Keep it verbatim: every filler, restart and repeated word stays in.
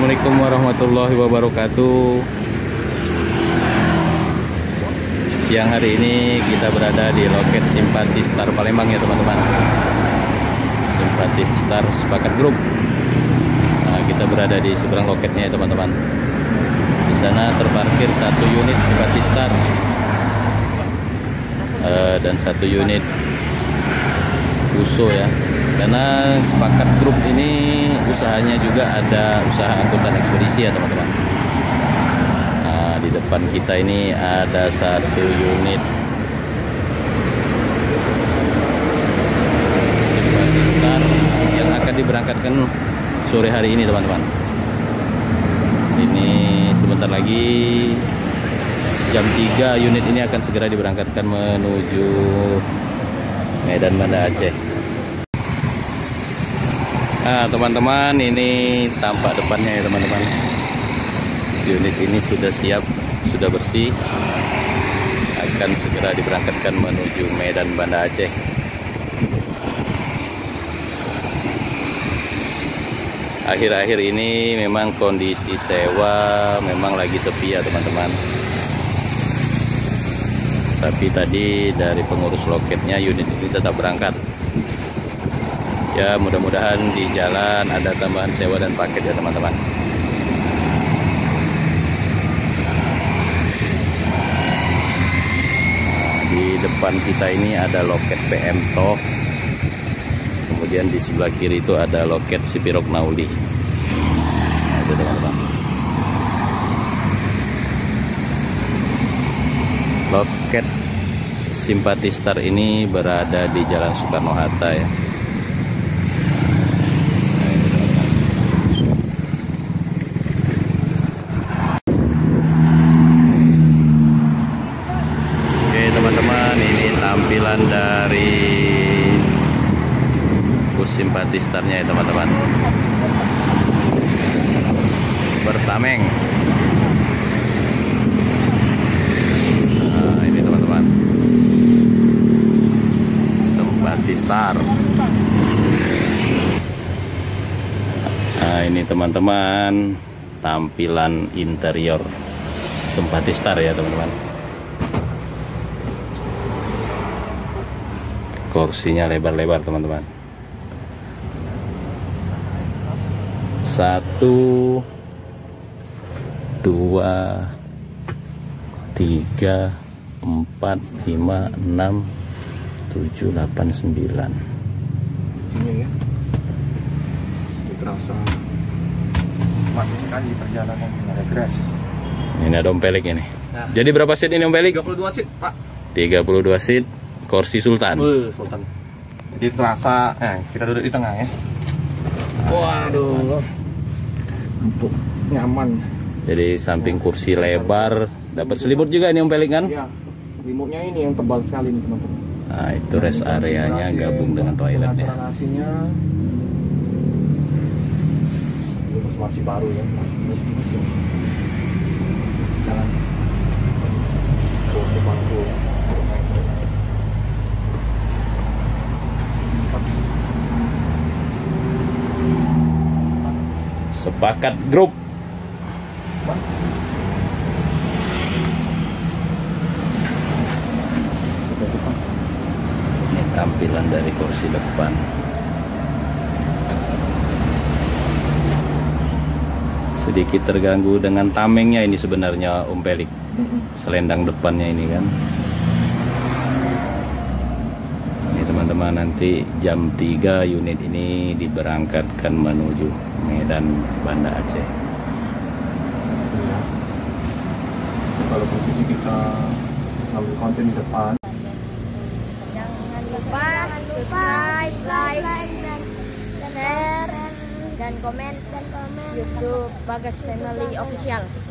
Assalamualaikum warahmatullahi wabarakatuh. Siang hari ini kita berada di loket Simpati Star Palembang ya teman-teman. Simpati Star Sepakat Grup. Nah, kita berada di seberang loketnya ya teman-teman. Di sana terparkir satu unit Simpati Star uh, dan satu unit Uso ya. Karena Sepakat Grup ini usahanya juga ada usaha angkutan ekspedisi ya teman-teman. Nah, di depan kita ini ada satu unit Simpati Star yang akan diberangkatkan sore hari ini teman-teman. Ini sebentar lagi jam tiga unit ini akan segera diberangkatkan menuju Medan Banda Aceh. Nah teman-teman, ini tampak depannya ya teman-teman. Unit ini sudah siap, sudah bersih, akan segera diberangkatkan menuju Medan Banda Aceh. Akhir-akhir ini memang kondisi sewa memang lagi sepi ya teman-teman. Tapi tadi dari pengurus loketnya unit ini tetap berangkat. Ya mudah-mudahan di jalan ada tambahan sewa dan paket ya teman-teman. Nah, di depan kita ini ada loket P M Tok. Kemudian di sebelah kiri itu ada loket Sipirok Nauli. Nah, itu teman-teman. Loket Simpati Star ini berada di Jalan Soekarno-Hatta ya. Teman-teman, ini tampilan dari bus Simpati Starnya ya teman-teman. Bertameng. Nah, ini teman-teman, Simpati Star. Nah, ini teman-teman, tampilan interior Simpati Star ya teman-teman. Kursinya lebar-lebar teman-teman. Satu, dua, tiga, empat, lima, enam, tujuh, delapan, sembilan. Ini ya, terasa mati sekali perjalanan regres. Ini ada Om Pelik ini. Nah. Jadi berapa seat ini Om Pelik? tiga puluh dua seat Pak. tiga puluh dua seat. Kursi Sultan. Uh, Sultan. Jadi terasa, eh, kita duduk di tengah ya. Waduh, empuk, nyaman. Jadi samping kursi lebar, dapat selimut juga nih Om Pelik kan? Iya, selimutnya ini yang tebal sekali nih teman-teman. Nah itu rest areanya gabung dengan toiletnya. Nasinya, terus masih baru ya, masih mesin. Sekarang, kursi bangku. Sepakat Grup. Ini tampilan dari kursi depan. Sedikit terganggu dengan tamengnya ini sebenarnya Om Pelik. Selendang depannya ini kan. Ini teman-teman, nanti jam tiga unit ini diberangkatkan menuju Medan Banda Aceh. Ya. Kalau posisi kita ambil konten di depan. Jangan lupa subscribe, like, dan share, dan komen YouTube Bagas Family Official.